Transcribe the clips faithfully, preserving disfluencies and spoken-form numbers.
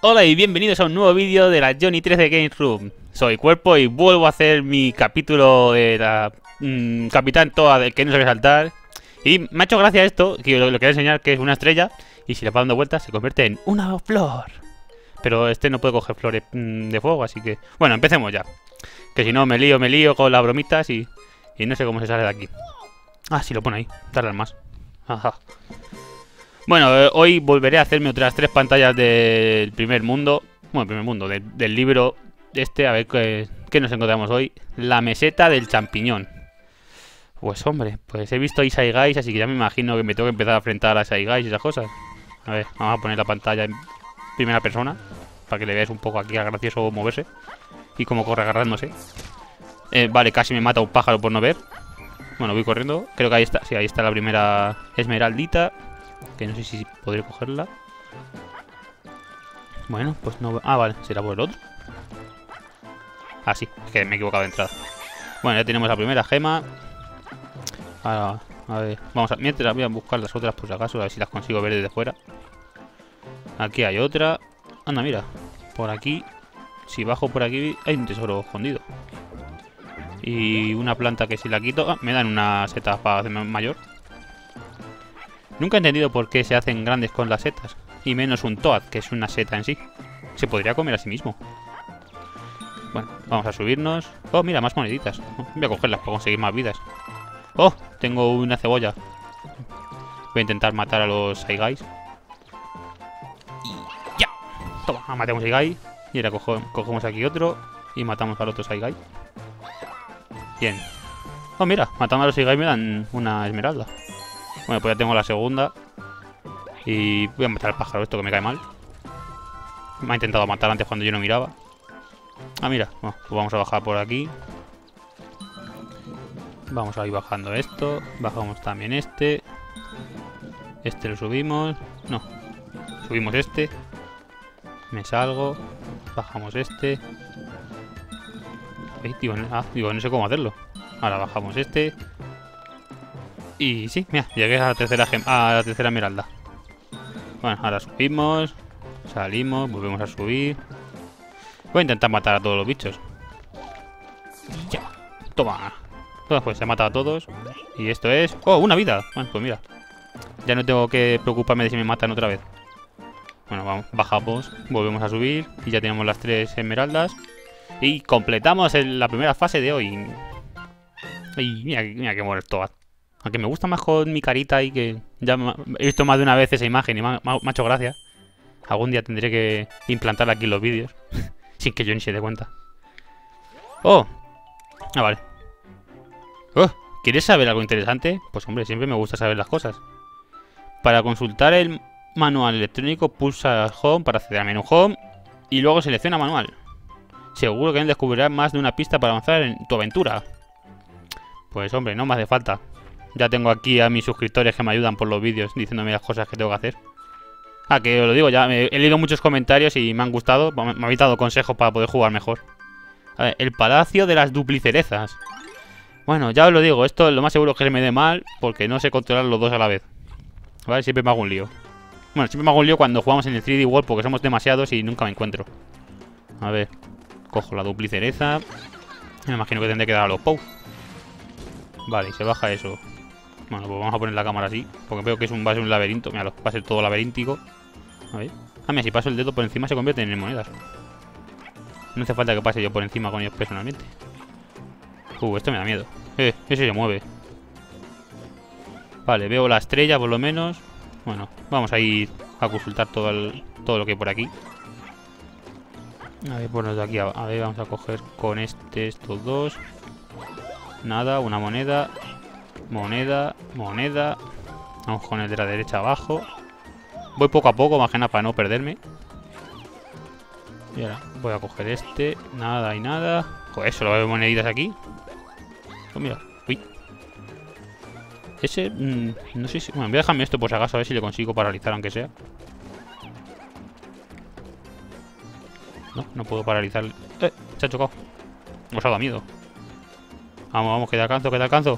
Hola y bienvenidos a un nuevo vídeo de la Johnny trece Games Room. Soy Cuerpo y vuelvo a hacer mi capítulo de la mmm, Capitán Toad del que no sabe saltar. Y me ha hecho gracia esto, que lo, lo quería enseñar, que es una estrella. Y si le va dando vueltas se convierte en una flor. Pero este no puede coger flores mmm, de fuego, así que... Bueno, empecemos ya. Que si no me lío, me lío con las bromitas y, y no sé cómo se sale de aquí. Ah, sí, lo pone ahí, darle al más. Ajá. Bueno, eh, hoy volveré a hacerme otras tres pantallas del primer mundo. Bueno, primer mundo, de, del libro este, a ver qué, qué nos encontramos hoy. La meseta del champiñón. Pues hombre, pues he visto Isai Guys, así que ya me imagino que me tengo que empezar a enfrentar a Isai Guys y esas cosas. A ver, vamos a poner la pantalla en primera persona, para que le veáis un poco aquí al gracioso moverse. Y cómo corre agarrándose. Eh, vale, casi me mata un pájaro por no ver. Bueno, voy corriendo. Creo que ahí está, sí, ahí está la primera esmeraldita. Que no sé si podré cogerla. Bueno, pues no... Ah, vale, será por el otro. Ah, sí, es que me he equivocado de entrada. Bueno, ya tenemos la primera gema. Ahora, a ver, vamos a... Mientras voy a buscar las otras por si acaso, a ver si las consigo ver desde fuera. Aquí hay otra. Anda, mira, por aquí. Si bajo por aquí hay un tesoro escondido. Y una planta que si la quito... Ah, me dan una seta para hacerme mayor. Nunca he entendido por qué se hacen grandes con las setas. Y menos un Toad, que es una seta en sí. Se podría comer a sí mismo. Bueno, vamos a subirnos. Oh, mira, más moneditas. Voy a cogerlas para conseguir más vidas. Oh, tengo una cebolla. Voy a intentar matar a los Isai Guys. Y ya. Toma, matemos a Isai Guy. Y ahora cojo, cogemos aquí otro. Y matamos al otro Isai Guy. Bien. Oh, mira, matando a los Isai Guy me dan una esmeralda. Bueno, pues ya tengo la segunda. Y voy a matar al pájaro, esto que me cae mal. Me ha intentado matar antes cuando yo no miraba. Ah, mira, bueno, pues vamos a bajar por aquí. Vamos a ir bajando esto. Bajamos también este. Este lo subimos. No, subimos este. Me salgo. Bajamos este. Eh, digo, ah, digo, no sé cómo hacerlo. Ahora bajamos este. Y sí, mira, llegué a la tercera gem a la tercera esmeralda. Bueno, ahora subimos. Salimos, volvemos a subir. Voy a intentar matar a todos los bichos. Ya, toma. Pues se ha matado a todos. Y esto es... ¡Oh, una vida! Bueno, pues mira. Ya no tengo que preocuparme de si me matan otra vez. Bueno, vamos, bajamos, volvemos a subir. Y ya tenemos las tres esmeraldas. Y completamos el, la primera fase de hoy. Y mira, mira que muere Toad. Aunque me gusta más con mi carita y que ya he visto más de una vez esa imagen y me ha, me ha hecho gracia. Algún día tendré que implantarla aquí en los vídeos. Sin que yo ni se dé cuenta. ¡Oh! Ah, vale. ¡Oh! ¿Quieres saber algo interesante? Pues hombre, siempre me gusta saber las cosas. Para consultar el manual electrónico, pulsa Home para acceder al menú Home. Y luego selecciona manual. Seguro que descubrirás más de una pista para avanzar en tu aventura. Pues hombre, no me hace falta. Ya tengo aquí a mis suscriptores que me ayudan por los vídeos diciéndome las cosas que tengo que hacer. Ah, que os lo digo, ya me, he leído muchos comentarios y me han gustado. Me, me habéis dado consejos para poder jugar mejor. A ver, el palacio de las duplicerezas. Bueno, ya os lo digo, esto lo más seguro es que se me dé mal porque no sé controlar los dos a la vez. Vale, siempre me hago un lío. Bueno, siempre me hago un lío cuando jugamos en el tres D World porque somos demasiados y nunca me encuentro. A ver, cojo la duplicereza. Me imagino que tendré que dar a los Pou. Vale, y se baja eso. Bueno, pues vamos a poner la cámara así. Porque veo que es un, va a ser un laberinto. Mira, va a ser todo laberíntico. A ver. Ah, mira, si paso el dedo por encima se convierten en monedas. No hace falta que pase yo por encima con ellos personalmente. Uh, esto me da miedo. Eh, ese se mueve. Vale, veo la estrella por lo menos. Bueno, vamos a ir a consultar todo, el, todo lo que hay por aquí. A ver, pues de aquí a, a ver, vamos a coger con este estos dos. Nada, una moneda. Moneda, moneda. Vamos con el de la derecha abajo. Voy poco a poco, más que nada para no perderme. Y ahora voy a coger este. Nada y nada. Joder, solo veo moneditas aquí. Oh, mira. Uy. Ese... Mmm, no sé si... Bueno, voy a dejarme esto por si acaso, a ver si le consigo paralizar aunque sea. No, no puedo paralizar. Eh, se ha chocado. Os ha dado miedo. Vamos, vamos, que te alcanzo, que te alcanzo.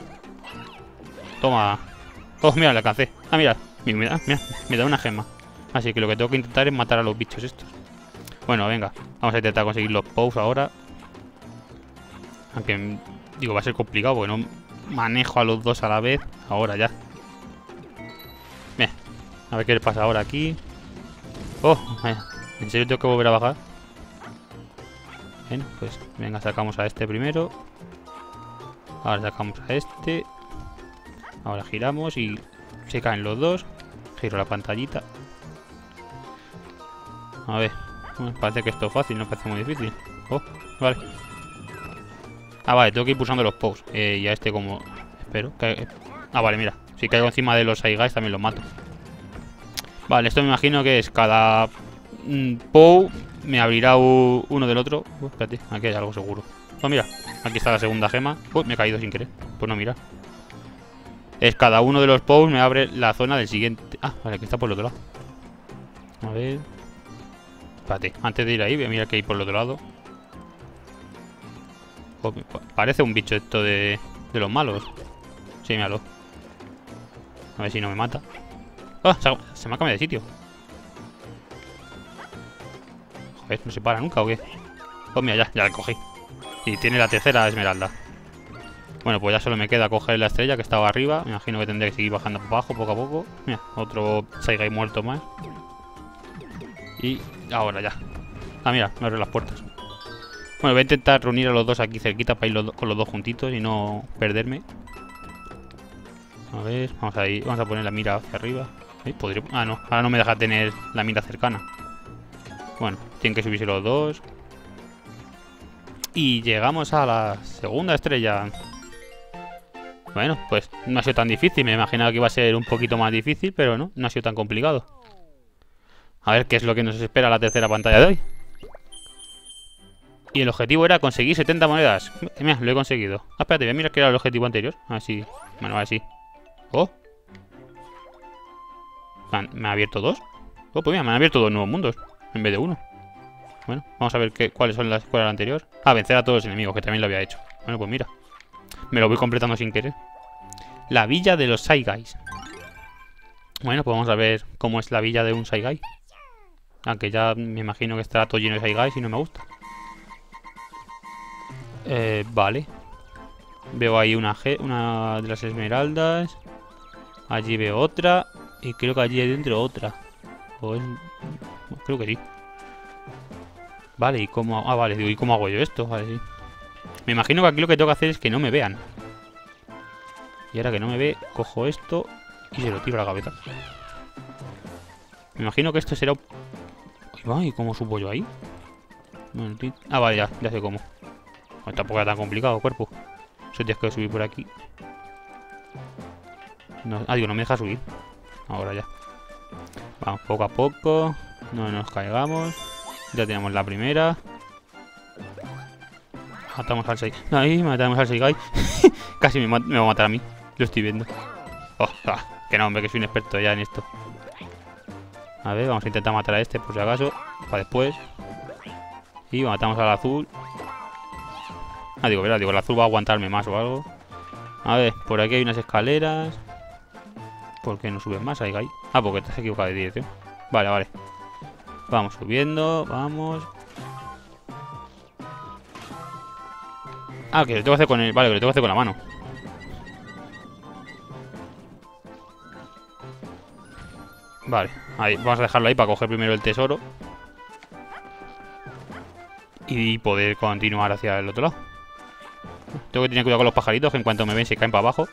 Toma. Oh, mira, le alcancé. Ah, mira. Mira, mira, me da una gema. Así que lo que tengo que intentar es matar a los bichos estos. Bueno, venga. Vamos a intentar conseguir los Pows ahora. Aunque, digo, va a ser complicado porque no manejo a los dos a la vez. Ahora ya. Bien. A ver qué le pasa ahora aquí. Oh, vaya. ¿En serio tengo que volver a bajar? Bueno, pues venga, sacamos a este primero. Ahora sacamos a este. Ahora giramos y se caen los dos. Giro la pantallita. A ver. Bueno, parece que esto es fácil, no parece muy difícil. Oh, vale. Ah, vale, tengo que ir pulsando los Pows. Eh, y a este como... Espero que... Ah, vale, mira. Si caigo encima de los Shy Guys también los mato. Vale, esto me imagino que es cada... Mm, Pow me abrirá uno del otro. Uh, espérate, aquí hay algo seguro. Oh, mira, aquí está la segunda gema. Uy, me he caído sin querer. Pues no, mira. Es cada uno de los Pows me abre la zona del siguiente. Ah, vale, aquí está por el otro lado. A ver... Espérate, antes de ir ahí voy a mirar que hay por el otro lado. Oh, parece un bicho esto de, de los malos. Sí, míralo. A ver si no me mata. ¡Ah! Se, se me ha cambiado de sitio. Joder, ¿no se para nunca o qué? Oh, mira, ya, ya la cogí. Y tiene la tercera esmeralda. Bueno, pues ya solo me queda coger la estrella que estaba arriba. Me imagino que tendré que seguir bajando para abajo poco a poco. Mira, otro Shy Guy muerto más. Y ahora ya. Ah, mira, me abren las puertas. Bueno, voy a intentar reunir a los dos aquí cerquita para ir los con los dos juntitos y no perderme. A ver, vamos a ir, vamos a poner la mira hacia arriba. ¿Eh? ¿Podría? Ah, no, ahora no me deja tener la mira cercana. Bueno, tienen que subirse los dos. Y llegamos a la segunda estrella. Bueno, pues no ha sido tan difícil. Me imaginaba que iba a ser un poquito más difícil, pero no, no ha sido tan complicado. A ver qué es lo que nos espera la tercera pantalla de hoy. Y el objetivo era conseguir setenta monedas. Mira, lo he conseguido. Ah, espérate, voy a mirar qué era el objetivo anterior. Así. Bueno, así. Oh. ¿Me ha abierto dos? Oh, pues mira, me han abierto dos nuevos mundos. En vez de uno. Bueno, vamos a ver qué, cuáles son las cuál era la anterior. Ah, vencer a todos los enemigos, que también lo había hecho. Bueno, pues mira. Me lo voy completando sin querer. La villa de los Shy Guys. Bueno, pues vamos a ver cómo es la villa de un Shy Guy. Aunque ya me imagino que estará todo lleno de Shy Guys y no me gusta. Eh, vale. Veo ahí una, G, una de las esmeraldas. Allí veo otra. Y creo que allí hay dentro otra. O es... Creo que sí. Vale, ¿y cómo...? Ah, vale, digo, ¿y cómo hago yo esto? Vale, sí. Me imagino que aquí lo que tengo que hacer es que no me vean. Y ahora que no me ve, cojo esto y se lo tiro a la cabeza. Me imagino que esto será... ¿Y cómo subo yo ahí? Ah, vale, ya, ya sé cómo. Bueno, tampoco era tan complicado, cuerpo. Eso tienes que subir por aquí. No, ah, digo, no me deja subir. Ahora ya. Vamos poco a poco. No nos caigamos. Ya tenemos la primera. Matamos al Shy. Ahí, matamos al Shy Guy. Casi me, me va a matar a mí. Lo estoy viendo. Oh, ah, que no, hombre, que soy un experto ya en esto. A ver, vamos a intentar matar a este por si acaso. Para después. Y matamos al azul. Ah, digo, verdad, digo, el azul va a aguantarme más o algo. A ver, por aquí hay unas escaleras. ¿Por qué no subes más, Shy Guy? Ah, porque te has equivocado de dirección. Vale, vale. Vamos subiendo, vamos. Ah, que lo tengo que hacer con el... Vale, que lo tengo que hacer con la mano. Vale, ahí, vamos a dejarlo ahí para coger primero el tesoro. Y poder continuar hacia el otro lado. Tengo que tener cuidado con los pajaritos, que en cuanto me ven se caen para abajo.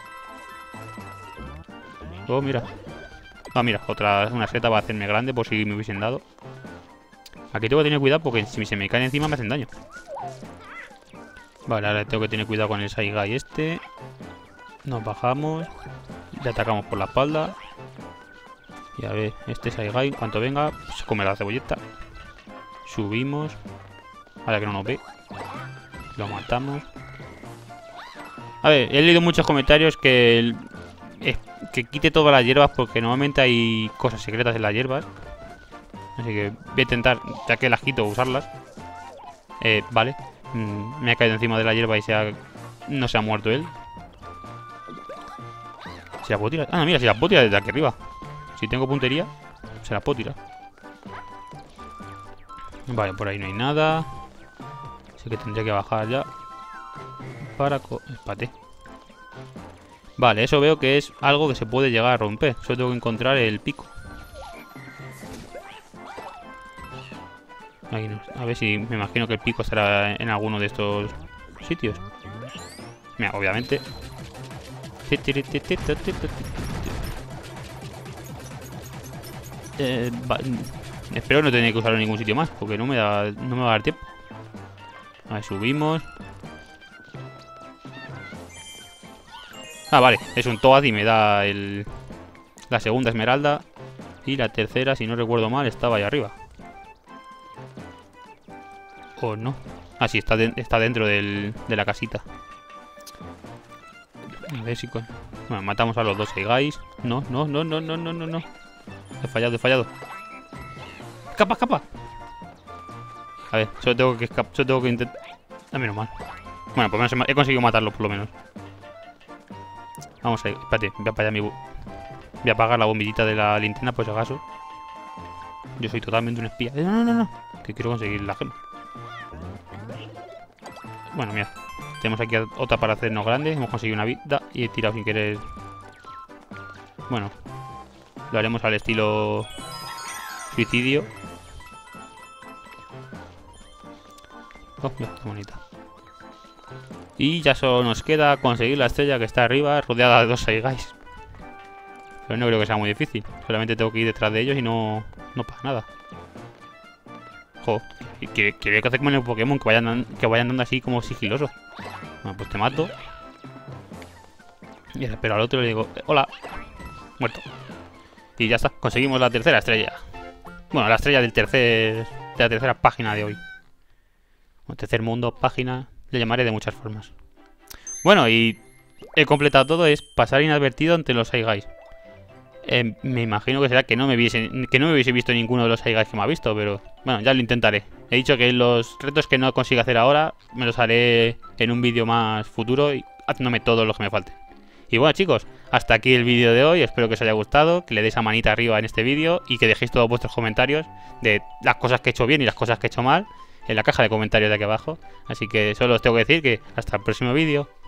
Oh, mira. Ah, mira, otra una seta va a hacerme grande por si me hubiesen dado. Aquí tengo que tener cuidado porque si se me caen encima me hacen daño. Vale, ahora tengo que tener cuidado con el Shy Guy este. Nos bajamos. Le atacamos por la espalda. Y a ver, este Shy Guy, cuanto venga, se come la cebolleta. Subimos. Ahora que no nos ve. Lo matamos. A ver, he leído muchos comentarios que... El, es, que quite todas las hierbas porque normalmente hay cosas secretas en las hierbas. Así que voy a intentar, ya que las quito, usarlas. Eh, vale. Mm, me ha caído encima de la hierba y se ha, no se ha muerto él. Si la puedo tirar... Ah, mira, si la puedo tirar desde aquí arriba. Si tengo puntería. Se la puedo tirar. Vale, por ahí no hay nada. Así que tendría que bajar ya. Para... Co Espate. Vale, eso veo que es algo que se puede llegar a romper. Solo tengo que encontrar el pico. Ahí no. A ver si me imagino que el pico estará en alguno de estos sitios. Mira, obviamente. Eh, va, espero no tener que usarlo en ningún sitio más, porque no me da, no me va a dar tiempo. A ver, subimos. Ah, vale, es un Toad y me da el, la segunda esmeralda. Y la tercera, si no recuerdo mal, estaba ahí arriba. ¿O no? Ah, sí, está, de, está dentro del, de la casita. A ver si con... Bueno, matamos a los dos guys. No, no, no, no, no, no, no, no. He fallado, he fallado. ¡Escapa, escapa! A ver, solo tengo que escapar. Solo tengo que intentar... Ah, menos mal. Bueno, por lo menos he conseguido matarlo, por lo menos. Vamos a ir. Espérate, voy a apagar mi... Voy a apagar la bombillita de la linterna, por si acaso. Yo soy totalmente un espía. No, no, no, no. Que quiero conseguir la gema. Bueno, mira. Tenemos aquí otra para hacernos grandes. Hemos conseguido una vida y he tirado sin querer. Bueno. Lo haremos al estilo suicidio. Oh, mira, qué bonita. Y ya solo nos queda conseguir la estrella que está arriba, rodeada de dos Shy Guys. Pero no creo que sea muy difícil. Solamente tengo que ir detrás de ellos y no, no pasa nada. Jo, que, que veo que hacer como en el Pokémon, que vayan, que vayan andando así como sigiloso. Bueno, pues te mato. Y espero al otro y le digo, hola. Muerto. Y ya está, conseguimos la tercera estrella. Bueno, la estrella del tercer, de la tercera página de hoy. O tercer mundo, página, le llamaré de muchas formas. Bueno, y he completado todo, es pasar inadvertido ante los Shy Guys. Eh, me imagino que será que no me hubiese, que no me hubiese visto ninguno de los Shy Guys que me ha visto, pero bueno, ya lo intentaré. He dicho que los retos que no consiga hacer ahora me los haré en un vídeo más futuro y haciéndome todos los que me falten. Y bueno, chicos, hasta aquí el vídeo de hoy. Espero que os haya gustado, que le deis a manita arriba en este vídeo y que dejéis todos vuestros comentarios de las cosas que he hecho bien y las cosas que he hecho mal en la caja de comentarios de aquí abajo. Así que solo os tengo que decir que hasta el próximo vídeo.